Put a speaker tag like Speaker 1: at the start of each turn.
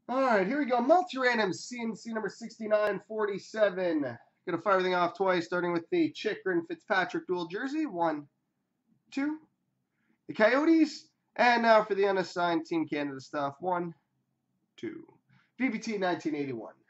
Speaker 1: All right, here we go. Multi Random C&C number 6947. Gonna fire everything off twice, starting with the Chikrin Fitzpatrick dual jersey. 1, 2. The Coyotes. And now for the unassigned Team Canada stuff. 1, 2. VBT 1981.